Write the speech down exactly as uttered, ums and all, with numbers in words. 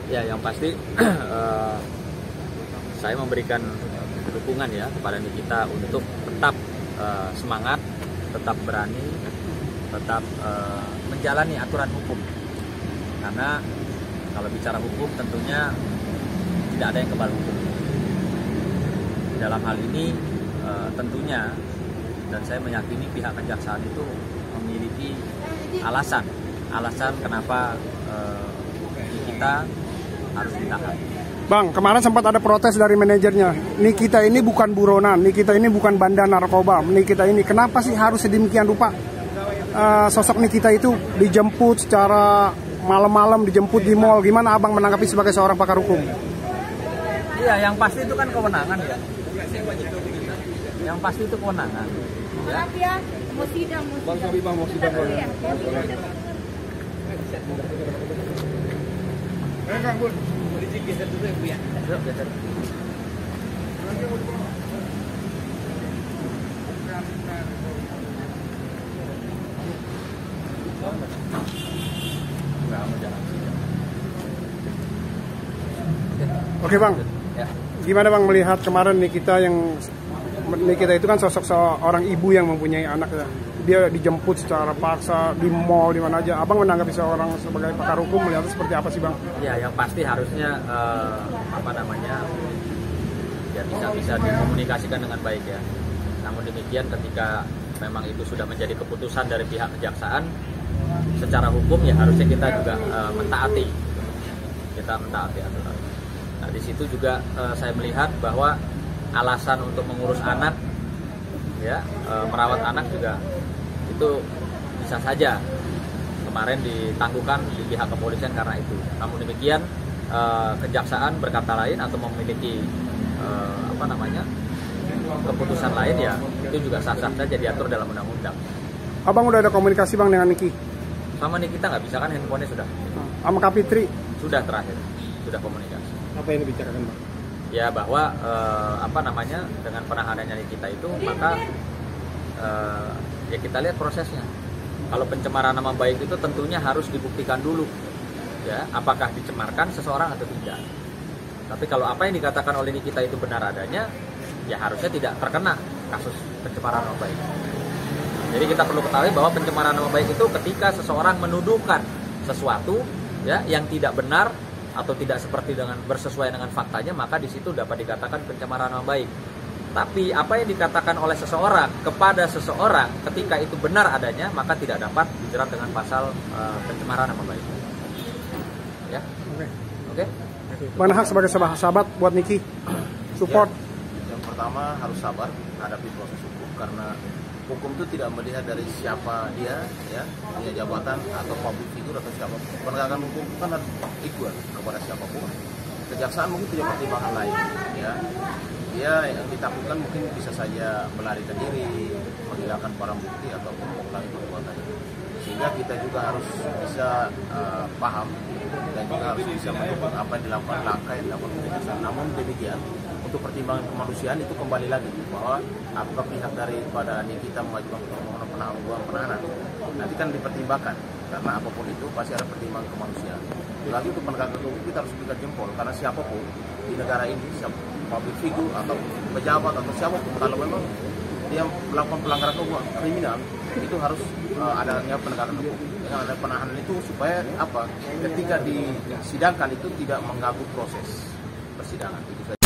Ya, yang pasti uh, saya memberikan dukungan ya kepada Nikita untuk tetap uh, semangat, tetap berani, tetap uh, menjalani aturan hukum. Karena kalau bicara hukum tentunya tidak ada yang kebal hukum. Dalam hal ini uh, tentunya, dan saya meyakini pihak kejaksaan itu memiliki alasan, alasan kenapa uh, Nikita harus ditahan. Bang, kemarin sempat ada protes dari manajernya. Nikita ini bukan buronan, Nikita ini bukan bandar narkoba. Nikita ini kenapa sih harus sedemikian rupa uh, sosok Nikita itu dijemput secara malam-malam, dijemput di mall? Gimana abang menanggapi sebagai seorang pakar hukum? Iya, yang pasti itu kan kewenangan ya. Yang pasti itu kewenangan. Ya. Mau sidang, mau Bang, sorry bang, mau sidang. Eh, Kang Bun. Oke bang, Ya. gimana bang melihat kemarin Nikita yang Nikita itu kan sosok seorang ibu yang mempunyai anak ya. Dia dijemput secara paksa di mall di mana aja. Abang menanggapi seorang sebagai pakar hukum melihatnya seperti apa sih bang? Ya, yang pasti harusnya uh, apa namanya ya bisa bisa dikomunikasikan dengan baik ya. Namun demikian ketika memang itu sudah menjadi keputusan dari pihak kejaksaan, secara hukum ya harusnya kita juga uh, mentaati, kita mentaati aturan. Nah di situ juga uh, saya melihat bahwa alasan untuk mengurus anak, ya uh, merawat anak juga itu bisa saja kemarin ditangguhkan di pihak kepolisian karena itu. Namun demikian uh, kejaksaan berkata lain atau memiliki uh, apa namanya keputusan lain ya itu juga sah-sah saja diatur dalam undang-undang. Abang udah ada komunikasi bang dengan Niki? Sama Nikita nggak bisa kan, handphonenya sudah. Sama Kapitri? Sudah terakhir, sudah komunikasi. Apa yang dibicarakan bang? Ya bahwa eh, apa namanya dengan penahanannya Nikita itu maka eh, ya kita lihat prosesnya. Kalau pencemaran nama baik itu tentunya harus dibuktikan dulu, ya apakah dicemarkan seseorang atau tidak. Tapi kalau apa yang dikatakan oleh Nikita itu benar adanya, ya harusnya tidak terkena kasus pencemaran nama baik. Jadi kita perlu ketahui bahwa pencemaran nama baik itu ketika seseorang menuduhkan sesuatu ya yang tidak benar atau tidak seperti dengan bersesuaian dengan faktanya, maka di situ dapat dikatakan pencemaran nama baik. Tapi apa yang dikatakan oleh seseorang kepada seseorang ketika itu benar adanya, maka tidak dapat dijerat dengan pasal uh, pencemaran nama baik. Ya, Oke. oke. Mana hak sebagai sahabat buat Niki? Support. Ya, yang pertama harus sabar hadapi proses hukum karena hukum itu tidak melihat dari siapa dia, ya, punya jabatan atau public figure atau siapa. Penegakan hukum kan harus equal kepada siapapun. Kejaksaan mungkin punya pertimbangan lain, ya. Dia yang ditakutkan mungkin bisa saja melarikan diri, menghilangkan barang bukti ataupun mengulangi perbuatannya. Sehingga kita juga harus bisa uh, paham dan juga harus bisa mendukung apa yang dilakukan, langkah yang dilakukan kejaksaan. Namun demikian, untuk pertimbangan kemanusiaan itu kembali lagi bahwa apakah pihak daripada Nikita mengajukan permohonan penahanan, penahanan nanti kan dipertimbangkan karena apapun itu pasti ada pertimbangan kemanusiaan. Lagi untuk penegakan hukum kita harus berikan jempol karena siapapun di negara ini, siapa public figure atau pejabat atau siapapun kalau memang dia melakukan pelanggaran hukum kriminal itu harus uh, adanya penegakan hukum dengan ada penahanan itu supaya apa ketika disidangkan itu tidak mengganggu proses persidangan itu.